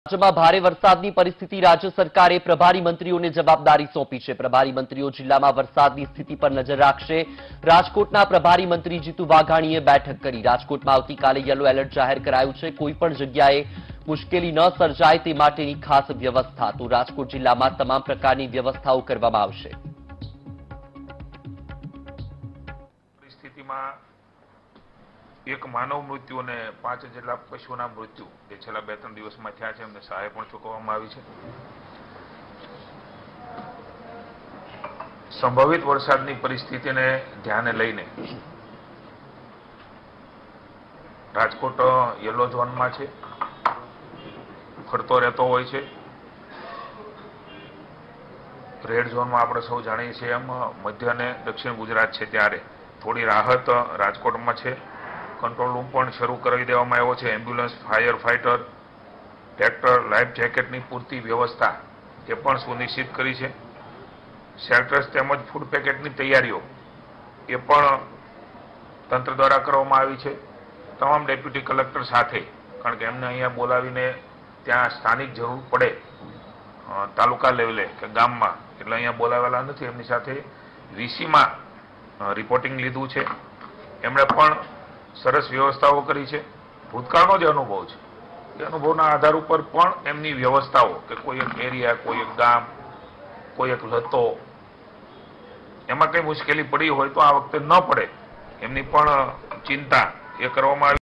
રાજ્યમાં ભારે વરસાદની પરિસ્થિતિ રાજ્ય સરકારે પ્રભારી મંત્રીઓને જવાબદારી સોંપી છે। પ્રભારી મંત્રીઓ જિલ્લામાં વરસાદની સ્થિતિ પર નજર રાખશે। રાજકોટના પ્રભારી મંત્રી જીતુ વાઘાણીએ બેઠક કરી। રાજકોટમાં આવતીકાલે યલો એલર્ટ જાહેર કરાયું છે। કોઈપણ જગ્યાએ મુશ્કેલી ન સર્જાય તે માટેની ખાસ વ્યવસ્થા। તો રાજકોટ જિલ્લામાં તમામ પ્રકારની વ્યવસ્થાઓ કરવામાં આવશે। પરિસ્થિતિમાં एक मानव मृत्यु और 5 જેટલા પશુઓના મૃત્યુ એ છેલ્લા 2-3 દિવસમાં થયા છે। એમને સહાય પણ ચૂકવવામાં આવી છે। સંભવિત વરસાદની પરિસ્થિતિને ધ્યાને લઈને રાજકોટ યલો ઝોનમાં છે, ફરતો રહેતો હોય છે। રેડ ઝોનમાં આપણે સૌ જાણીએ છીએ એમ મધ્ય અને દક્ષિણ ગુજરાત છે ત્યારે થોડી રાહત રાજકોટમાં છે। कंट्रोल रूम पण शुरू કરી દેવામાં આવ્યો છે। Ambulance, fire fighter, tractor, life जेकेटની પૂરતી વ્યવસ્થા એ પણ સુનિશ્ચિત કરી છે। શેલ્ટર્સ તેમજ ફૂડ પેકેટની તૈયારીઓ એ પણ તંત્ર દ્વારા કરવામાં આવી છે। તમામ ડેપ્યુટી કલેક્ટર સાથે, કારણ કે એમને અહીંયા બોલાવીને ત્યાં સ્થાનિક જરૂર પડે તાલુકા લેવલે કે ગામમાં, એટલે અહીંયા બોલાવેલા નથી। એમની સાથે વીસીમાં રિપોર્ટિંગ લીધું છે। એમણે પણ સરસ વ્યવસ્થાઓ કરી છે। ભૂતકાળનો જે અનુભવ છે એ અનુભવના આધાર ઉપર પણ એમની વ્યવસ્થાઓ કે કોઈ એક એરિયા, કોઈ એક ગામ, કોઈ એક લતો એમાં કઈ મુશ્કેલી પડી હોય તો આ વખતે ન પડે એમની પણ ચિંતા એ કરવામાં આવી।